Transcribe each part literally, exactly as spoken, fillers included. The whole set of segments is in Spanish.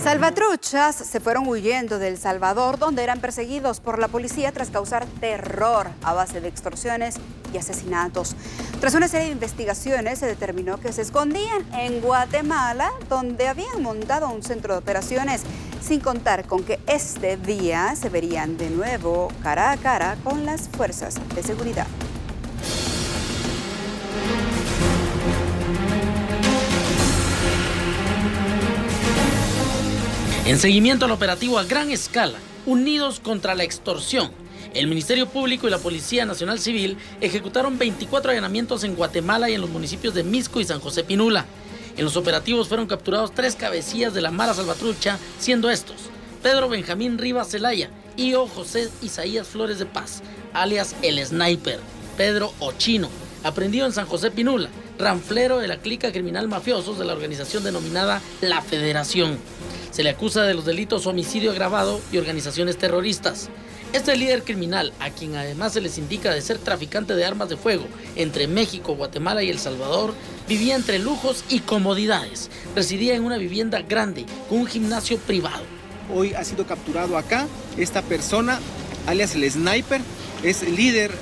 Salvatruchas se fueron huyendo de El Salvador, donde eran perseguidos por la policía tras causar terror a base de extorsiones y asesinatos. Tras una serie de investigaciones se determinó que se escondían en Guatemala, donde habían montado un centro de operaciones, sin contar con que este día se verían de nuevo cara a cara con las fuerzas de seguridad. En seguimiento al operativo a gran escala, Unidos contra la Extorsión, el Ministerio Público y la Policía Nacional Civil ejecutaron veinticuatro allanamientos en Guatemala y en los municipios de Mixco y San José Pinula. En los operativos fueron capturados tres cabecillas de la Mara Salvatrucha, siendo estos Pedro Benjamín Rivas Zelaya y O. José Isaías Flores de Paz, alias El Sniper, Pedro Ochino, aprendido en San José Pinula, ranflero de la clica criminal mafiosos de la organización denominada La Federación. Se le acusa de los delitos homicidio agravado y organizaciones terroristas. Este líder criminal, a quien además se les indica de ser traficante de armas de fuego entre México, Guatemala y El Salvador, vivía entre lujos y comodidades. Residía en una vivienda grande con un gimnasio privado. Hoy ha sido capturado acá. Esta persona, alias El Sniper, es líder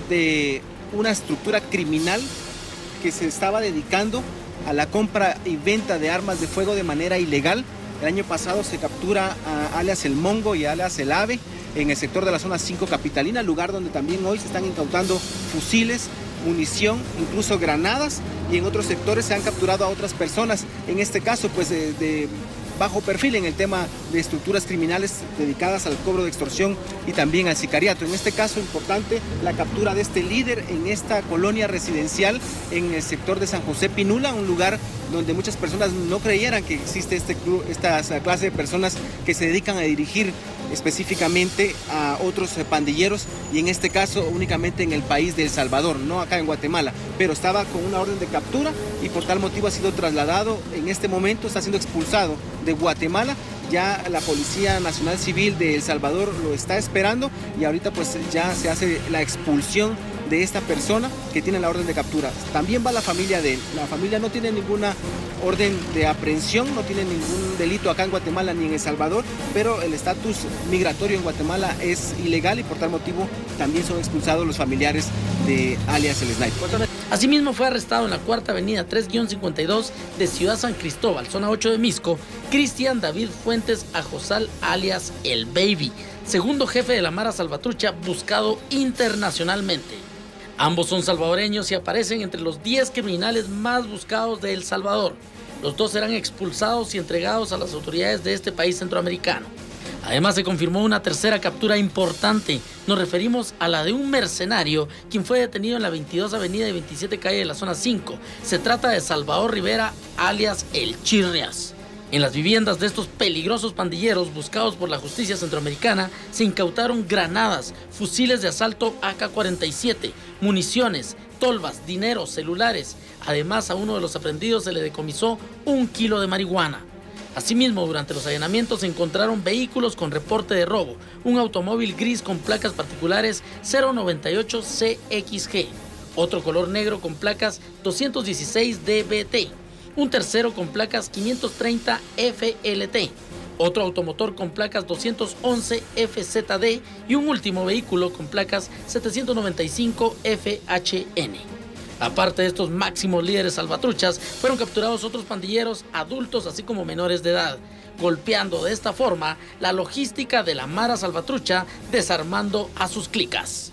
de una estructura criminal que se estaba dedicando a la compra y venta de armas de fuego de manera ilegal. El año pasado se captura a alias El Mongo y alias El Ave en el sector de la zona cinco capitalina, lugar donde también hoy se están incautando fusiles, munición, incluso granadas, y en otros sectores se han capturado a otras personas, en este caso pues de, de bajo perfil en el tema de estructuras criminales dedicadas al cobro de extorsión y también al sicariato. En este caso importante la captura de este líder en esta colonia residencial en el sector de San José Pinula, un lugar donde muchas personas no creyeran que existe este club, esta clase de personas que se dedican a dirigir específicamente a otros pandilleros, y en este caso únicamente en el país de El Salvador, no acá en Guatemala, pero estaba con una orden de captura y por tal motivo ha sido trasladado. En este momento está siendo expulsado de Guatemala. Ya la Policía Nacional Civil de El Salvador lo está esperando y ahorita pues ya se hace la expulsión de esta persona que tiene la orden de captura. También va la familia de él. La familia no tiene ninguna orden de aprehensión, no tiene ningún delito acá en Guatemala ni en El Salvador, pero el estatus migratorio en Guatemala es ilegal y por tal motivo también son expulsados los familiares de alias El Sniper. Asimismo fue arrestado en la cuarta avenida tres cincuenta y dos de Ciudad San Cristóbal, zona ocho de Mixco, Cristian David Fuentes Ajosal alias El Baby, segundo jefe de la Mara Salvatrucha, buscado internacionalmente. Ambos son salvadoreños y aparecen entre los diez criminales más buscados de El Salvador. Los dos serán expulsados y entregados a las autoridades de este país centroamericano. Además se confirmó una tercera captura importante. Nos referimos a la de un mercenario quien fue detenido en la veintidós avenida y veintisiete calle de la zona cinco. Se trata de Salvador Rivera alias El Chirrias. En las viviendas de estos peligrosos pandilleros buscados por la justicia centroamericana se incautaron granadas, fusiles de asalto A K cuarenta y siete, municiones, tolvas, dinero, celulares. Además, a uno de los aprendidos se le decomisó un kilo de marihuana. Asimismo, durante los allanamientos se encontraron vehículos con reporte de robo, un automóvil gris con placas particulares cero noventa y ocho C X G, otro color negro con placas doscientos dieciséis D B T, un tercero con placas quinientos treinta F L T, otro automotor con placas doscientos once F Z D y un último vehículo con placas setecientos noventa y cinco F H N. Aparte de estos máximos líderes salvatruchas, fueron capturados otros pandilleros adultos así como menores de edad, golpeando de esta forma la logística de la Mara Salvatrucha, desarmando a sus clicas.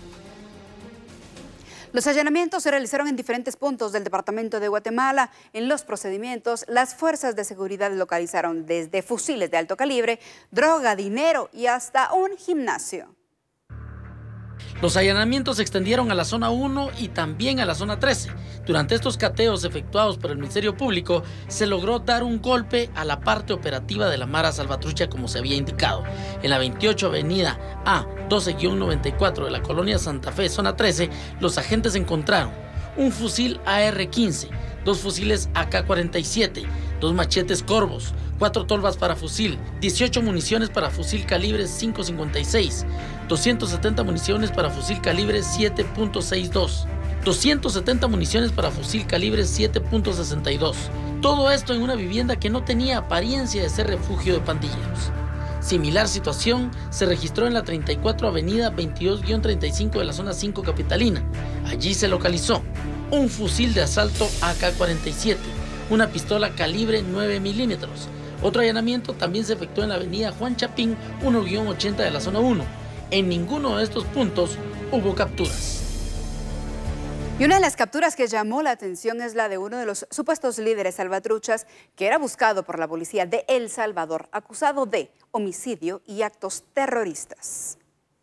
Los allanamientos se realizaron en diferentes puntos del departamento de Guatemala. En los procedimientos, las fuerzas de seguridad localizaron desde fusiles de alto calibre, droga, dinero y hasta un gimnasio. Los allanamientos se extendieron a la zona uno y también a la zona trece. Durante estos cateos efectuados por el Ministerio Público, se logró dar un golpe a la parte operativa de la Mara Salvatrucha como se había indicado. En la veintiocho avenida A doce noventa y cuatro de la colonia Santa Fe, zona trece, los agentes encontraron un fusil A R quince, dos fusiles A K cuarenta y siete, dos machetes Corvos, cuatro tolvas para fusil, dieciocho municiones para fusil calibre cinco cincuenta y seis, doscientas setenta municiones para fusil calibre siete punto sesenta y dos, doscientas setenta municiones para fusil calibre siete punto sesenta y dos, Todo esto en una vivienda que no tenía apariencia de ser refugio de pandilleros. Similar situación se registró en la treinta y cuatro Avenida veintidós guión treinta y cinco de la zona cinco capitalina. Allí se localizó un fusil de asalto A K cuarenta y siete, una pistola calibre nueve milímetros. Otro allanamiento también se efectuó en la avenida Juan Chapín uno guión ochenta de la zona uno. En ninguno de estos puntos hubo capturas. Y una de las capturas que llamó la atención es la de uno de los supuestos líderes salvatruchas que era buscado por la policía de El Salvador, acusado de homicidio y actos terroristas.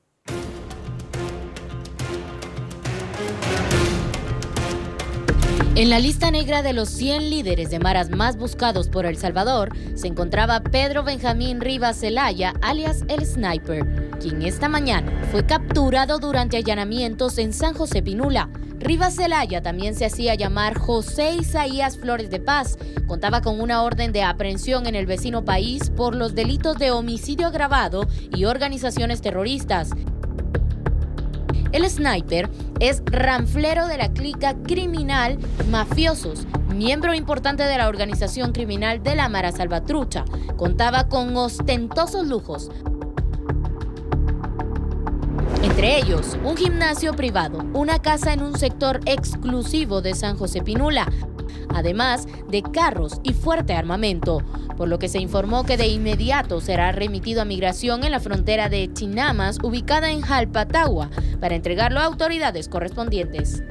En la lista negra de los cien líderes de maras más buscados por El Salvador se encontraba Pedro Benjamín Rivas Zelaya, alias El Sniper, quien esta mañana fue capturado durante allanamientos en San José Pinula. Rivas Zelaya también se hacía llamar José Isaías Flores de Paz. Contaba con una orden de aprehensión en el vecino país por los delitos de homicidio agravado y organizaciones terroristas. El Sniper es ranflero de la clica criminal Mafiosos, miembro importante de la organización criminal de la Mara Salvatrucha. Contaba con ostentosos lujos, entre ellos un gimnasio privado, una casa en un sector exclusivo de San José Pinula, además de carros y fuerte armamento, por lo que se informó que de inmediato será remitido a migración en la frontera de Chinamas, ubicada en Jalpatagua, para entregarlo a autoridades correspondientes.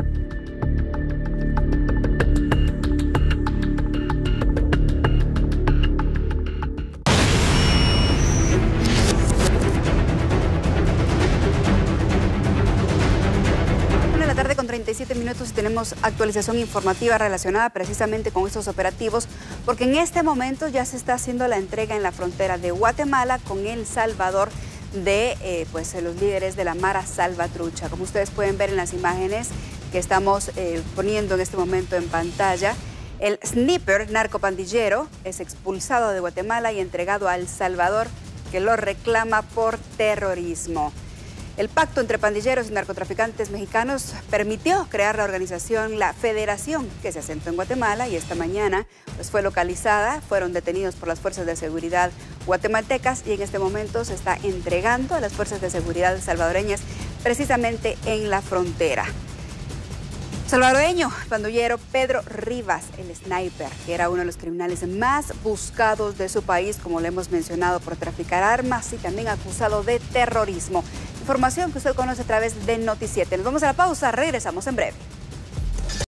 Con treinta y siete minutos tenemos actualización informativa relacionada precisamente con estos operativos, porque en este momento ya se está haciendo la entrega en la frontera de Guatemala con El Salvador de eh, pues, los líderes de la Mara Salvatrucha. Como ustedes pueden ver en las imágenes que estamos eh, poniendo en este momento en pantalla, el Sniper, narcopandillero, es expulsado de Guatemala y entregado a El Salvador, que lo reclama por terrorismo. El pacto entre pandilleros y narcotraficantes mexicanos permitió crear la organización La Federación, que se asentó en Guatemala y esta mañana pues, fue localizada. Fueron detenidos por las fuerzas de seguridad guatemaltecas y en este momento se está entregando a las fuerzas de seguridad salvadoreñas precisamente en la frontera. Salvadoreño, pandillero Pedro Rivas, el Sniper, que era uno de los criminales más buscados de su país, como le hemos mencionado, por traficar armas y también acusado de terrorismo. Información que usted conoce a través de Noti siete. Nos vamos a la pausa, regresamos en breve.